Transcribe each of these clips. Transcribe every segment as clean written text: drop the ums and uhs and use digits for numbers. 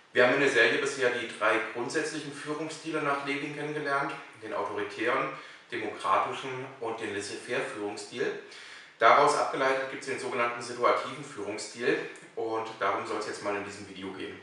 Wir haben in der Serie bisher die drei grundsätzlichen Führungsstile nach Levin kennengelernt: den autoritären, demokratischen und den Laissez-faire-Führungsstil. Daraus abgeleitet gibt es den sogenannten situativen Führungsstil, und darum soll es jetzt mal in diesem Video gehen.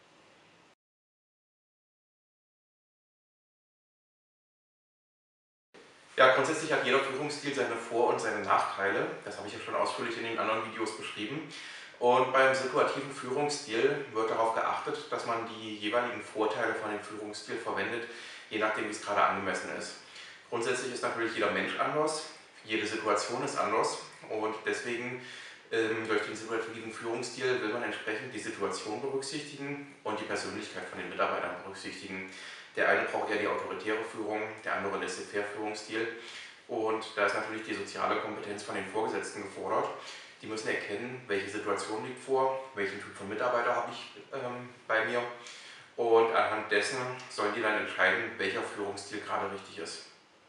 Ja, grundsätzlich hat jeder Führungsstil seine Vor- und seine Nachteile. Das habe ich ja schon ausführlich in den anderen Videos beschrieben. Und beim situativen Führungsstil wird darauf geachtet, dass man die jeweiligen Vorteile von dem Führungsstil verwendet, je nachdem, wie es gerade angemessen ist. Grundsätzlich ist natürlich jeder Mensch anders, jede Situation ist anders, und deswegen durch den situativen Führungsstil will man entsprechend die Situation berücksichtigen und die Persönlichkeit von den Mitarbeitern berücksichtigen. Der eine braucht eher die autoritäre Führung, der andere Laissez-faire-Führungsstil. Und da ist natürlich die soziale Kompetenz von den Vorgesetzten gefordert. Die müssen erkennen, welche Situation liegt vor, welchen Typ von Mitarbeiter habe ich bei mir. Und anhand dessen sollen die dann entscheiden, welcher Führungsstil gerade richtig ist.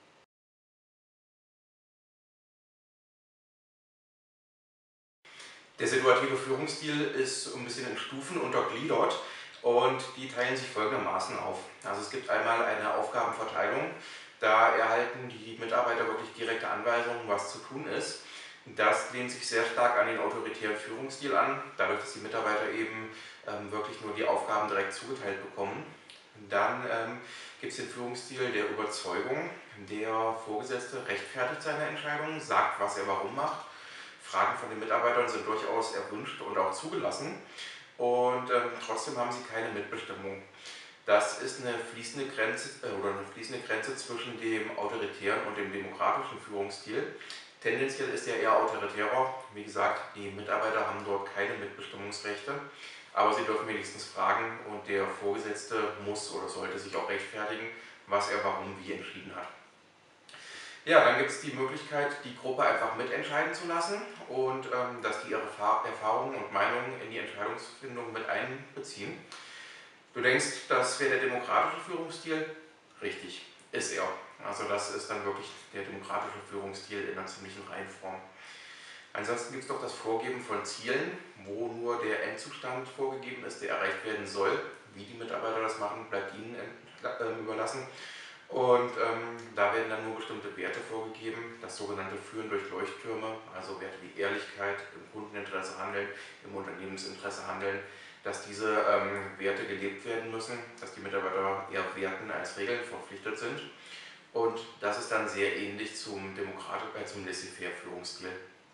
Der situative Führungsstil ist ein bisschen in Stufen untergliedert, und die teilen sich folgendermaßen auf. Also es gibt einmal eine Aufgabenverteilung. Da erhalten die Mitarbeiter wirklich direkte Anweisungen, was zu tun ist. Das lehnt sich sehr stark an den autoritären Führungsstil an, dadurch, dass die Mitarbeiter eben wirklich nur die Aufgaben direkt zugeteilt bekommen. Dann gibt es den Führungsstil der Überzeugung. Der Vorgesetzte rechtfertigt seine Entscheidungen, sagt, was er warum macht. Fragen von den Mitarbeitern sind durchaus erwünscht und auch zugelassen, und trotzdem haben sie keine Mitbestimmung. Das ist eine fließende Grenze zwischen dem autoritären und dem demokratischen Führungsstil. Tendenziell ist er eher autoritärer. Wie gesagt, die Mitarbeiter haben dort keine Mitbestimmungsrechte, aber sie dürfen wenigstens fragen, und der Vorgesetzte muss oder sollte sich auch rechtfertigen, was er warum wie entschieden hat. Ja, dann gibt es die Möglichkeit, die Gruppe einfach mitentscheiden zu lassen, und dass die ihre Erfahrungen und Meinungen in die Entscheidungsfindung mit einbeziehen. Du denkst, das wäre der demokratische Führungsstil? Richtig, ist er. Also das ist dann wirklich der demokratische Führungsstil in einer ziemlichen Reinform. Ansonsten gibt es noch das Vorgeben von Zielen, wo nur der Endzustand vorgegeben ist, der erreicht werden soll. Wie die Mitarbeiter das machen, bleibt ihnen überlassen. Und da werden dann nur bestimmte Werte vorgegeben, das sogenannte Führen durch Leuchttürme, also Werte wie Ehrlichkeit, im Kundeninteresse handeln, im Unternehmensinteresse handeln, dass diese Werte gelebt werden müssen, dass die Mitarbeiter eher Werten als Regeln verpflichtet sind. Und das ist dann sehr ähnlich zum Laissez-faire-Führungsstil.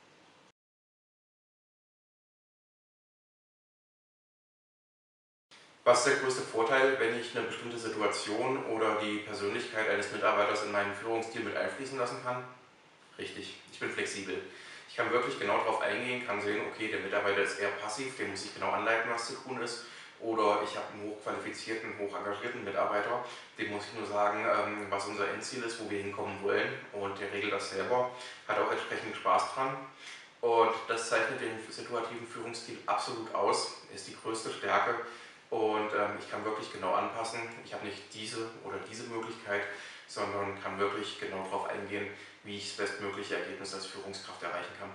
Was ist der größte Vorteil, wenn ich eine bestimmte Situation oder die Persönlichkeit eines Mitarbeiters in meinen Führungsstil mit einfließen lassen kann? Richtig, ich bin flexibel. Ich kann wirklich genau darauf eingehen, kann sehen, okay, der Mitarbeiter ist eher passiv, dem muss ich genau anleiten, was zu tun ist. Oder ich habe einen hochqualifizierten, hoch engagierten Mitarbeiter, dem muss ich nur sagen, was unser Endziel ist, wo wir hinkommen wollen. Und der regelt das selber, hat auch entsprechend Spaß dran. Und das zeichnet den situativen Führungsstil absolut aus, ist die größte Stärke. Und ich kann wirklich genau anpassen. Ich habe nicht diese oder diese Möglichkeit, sondern kann wirklich genau darauf eingehen, wie ich das bestmögliche Ergebnis als Führungskraft erreichen kann.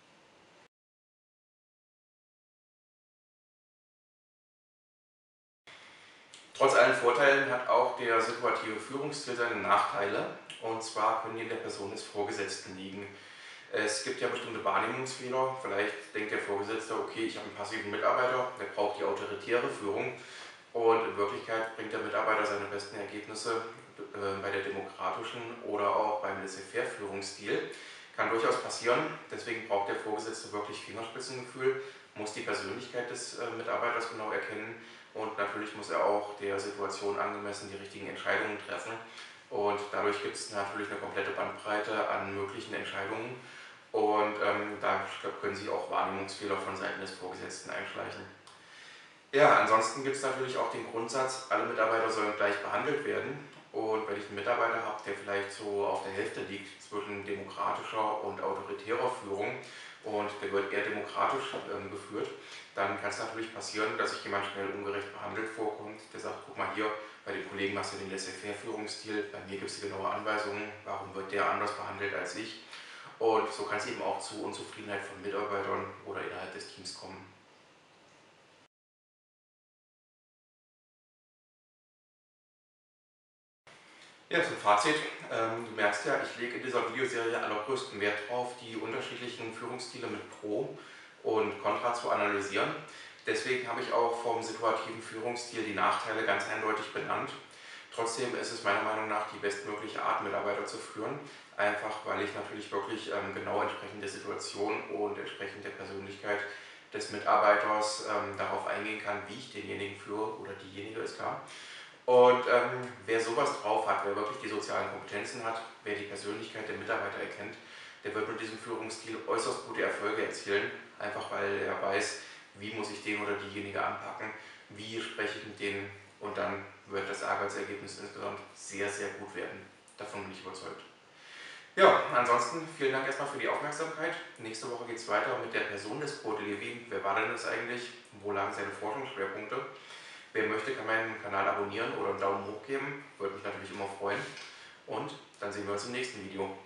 Trotz allen Vorteilen hat auch der situative Führungsstil seine Nachteile. Und zwar können die in der Person des Vorgesetzten liegen. Es gibt ja bestimmte Wahrnehmungsfehler. Vielleicht denkt der Vorgesetzte, okay, ich habe einen passiven Mitarbeiter, der braucht die autoritäre Führung. Und in Wirklichkeit bringt der Mitarbeiter seine besten Ergebnisse bei der demokratischen oder auch beim Laissez-faire-Führungsstil. Kann durchaus passieren. Deswegen braucht der Vorgesetzte wirklich Fingerspitzengefühl, muss die Persönlichkeit des Mitarbeiters genau erkennen, und natürlich muss er auch der Situation angemessen die richtigen Entscheidungen treffen. Und dadurch gibt es natürlich eine komplette Bandbreite an möglichen Entscheidungen, und da können sich auch Wahrnehmungsfehler von Seiten des Vorgesetzten einschleichen. Ja, ansonsten gibt es natürlich auch den Grundsatz, alle Mitarbeiter sollen gleich behandelt werden. Und wenn ich einen Mitarbeiter habe, der vielleicht so auf der Hälfte liegt zwischen demokratischer und autoritärer Führung, und der wird eher demokratisch geführt, dann kann es natürlich passieren, dass sich jemand schnell ungerecht behandelt vorkommt, der sagt, guck mal hier, bei den Kollegen machst du den Laissez-faire-Führungsstil, bei mir gibt es die genaue Anweisungen, warum wird der anders behandelt als ich? Und so kann es eben auch zu Unzufriedenheit von Mitarbeitern oder innerhalb des Teams kommen. Ja, zum Fazit. Du merkst ja, ich lege in dieser Videoserie allergrößten Wert drauf, die unterschiedlichen Führungsstile mit Pro und Contra zu analysieren. Deswegen habe ich auch vom situativen Führungsstil die Nachteile ganz eindeutig benannt. Trotzdem ist es meiner Meinung nach die bestmögliche Art, Mitarbeiter zu führen, einfach weil ich natürlich wirklich genau entsprechend der Situation und entsprechend der Persönlichkeit des Mitarbeiters darauf eingehen kann, wie ich denjenigen führe oder diejenige ist klar. Und wer sowas drauf hat, wer wirklich die sozialen Kompetenzen hat, wer die Persönlichkeit der Mitarbeiter erkennt, der wird mit diesem Führungsstil äußerst gute Erfolge erzielen, einfach weil er weiß, wie muss ich den oder diejenige anpacken, wie spreche ich mit denen, und dann wird das Arbeitsergebnis insgesamt sehr, sehr gut werden. Davon bin ich überzeugt. Ja, ansonsten vielen Dank erstmal für die Aufmerksamkeit. Nächste Woche geht es weiter mit der Person des Kurt Lewin. Wer war denn das eigentlich? Wo lagen seine Forschungsschwerpunkte? Wer möchte, kann meinen Kanal abonnieren oder einen Daumen hoch geben. Würde mich natürlich immer freuen. Und dann sehen wir uns im nächsten Video.